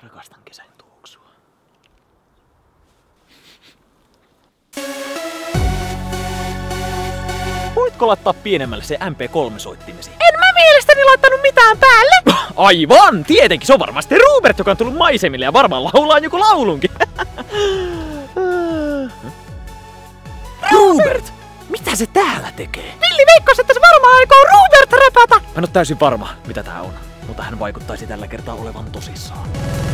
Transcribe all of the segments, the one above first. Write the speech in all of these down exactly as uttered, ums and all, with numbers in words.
Rakastan kesän tuoksua. Voitko laittaa pienemmälle se M P kolme soittimesi? En mä mielestäni laittanut mitään päälle! Aivan! Tietenkin! Se on varmasti Robert, joka on tullut maisemille ja varmaan laulaa joku laulunkin. Robert! Mitä se täällä tekee? Villi veikkasi, että se varmaan aikoo Robert räpätä! Mä en oo täysin varma, mitä tää on, mutta hän vaikuttaisi tällä kertaa olevan tosissaan.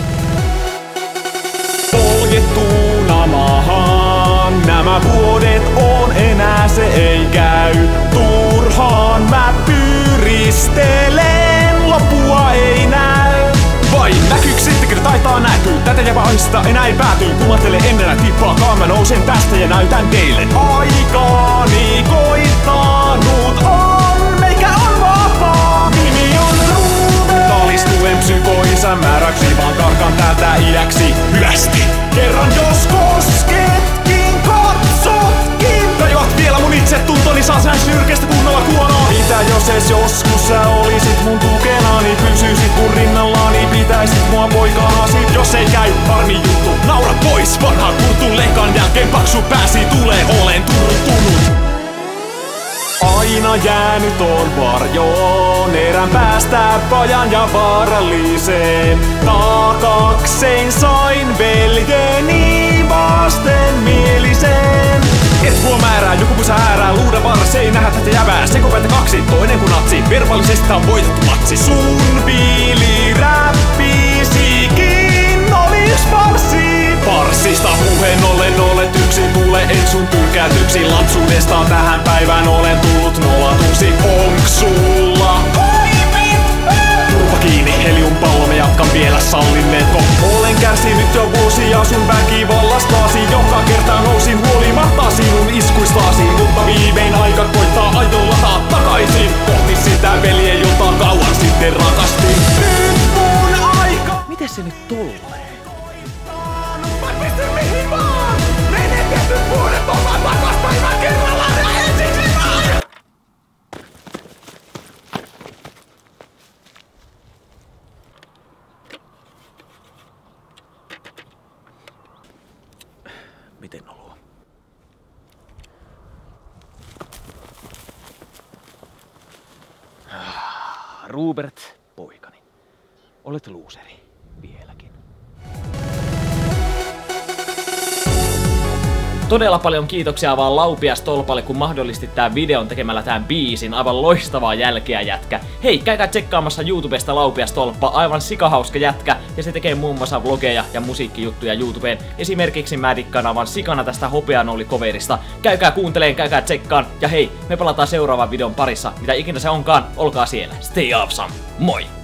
Poljettuna maahan, nämä vuodet on enää se ei käy. Turhaan mä pyristelen, loppua ei näy. Vai näkyykö sittenkin taitaa näkyy? Tätä jävä aista enää ei pääty. Kumattele ennenä tippaakaan, mä nousen tästä ja näytän teille. Aikaani koittanut on, meikä on vapaa. Nimi on Ruben. Talistuen psykoisän määräksi, vaan karkan täältä iäksi hyvästi. Kerran jos kosketkin, katsotkin. Tajuat vielä mun itsetuntoni, saa sen syrkestä kunnolla kuonoa. Mitä jos ees joskus sä olisit mun tukenani, pysyisit mun rinnallani, pitäisit mua poikanasi. Jos ei käy, harmi juttu, naura pois. Vanha kurtun lekan jälkeen paksu pääsi tulee, olen turtunut. Aina jäänyt on varjoon, erän päästä pajan ja vaaralliseen. Taakaksein sain veljeni vastenmieliseen. Et huo määrää, joku kun sä äärää, luuda varse ei nähdä tätä jävää. Sekopäitä kaksi, toinen kun natsi, verbaalisesti on voitettu matsi. Sun biiliräppisikin oli yks farssi. Farssista puheen ollen olet yksin, tule en sun tyrkätyksi. Lapsuudesta tähän päivään olen tullut nolatuksi. Onks sulla turva kiinni, heliumpallo, me jatkan vielä, sallinnetko? Olen kärsinyt jo vuosia sun väkivallastasi. Joka kerta nousin huolimatta sinun iskuistasi. Mutta viimein aika koittaa aion lataa takaisin kohti sitä veljeä, jota kauan sitten rakastin. Nyt mun aika. Miten se nyt tolleen? Mä pystyn mihin vaan! Menetetyt vuodet ovat takas päivän kerrallaan ja ensiksi vaan! Miten oloa? Robert, poikani. Olet luuseri. Vieläkin. Todella paljon kiitoksia vaan Laupiastolpalle, kun mahdollisti tämän videon tekemällä tämän biisin. Aivan loistavaa jälkeä, jätkä. Hei, käykää tsekkaamassa YouTubesta Laupiastolppa, aivan sikahauska jätkä. Ja se tekee muun muassa vlogeja ja musiikkijuttuja YouTubeen. Esimerkiksi mä dikkaan aivan sikana tästä Hopeanolli-coverista. Käykää kuunteleen, käykää tsekkaan. Ja hei, me palataan seuraavan videon parissa. Mitä ikinä se onkaan, olkaa siellä. Stay awesome. Moi!